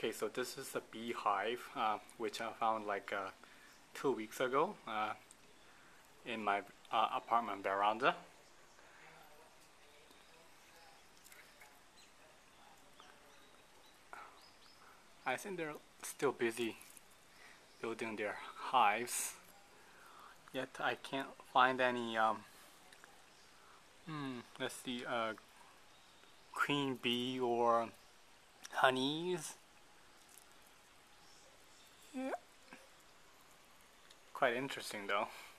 Okay, so this is the beehive, which I found like 2 weeks ago in my apartment veranda. I think they're still busy building their hives, yet I can't find any, let's see, queen bee or honeys. Yeah. Quite interesting though.